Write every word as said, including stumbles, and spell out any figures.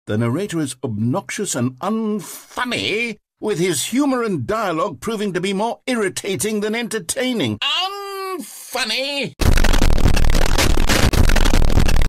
The narrator is obnoxious and unfunny, with his humour and dialogue proving to be more irritating than entertaining. Unfunny!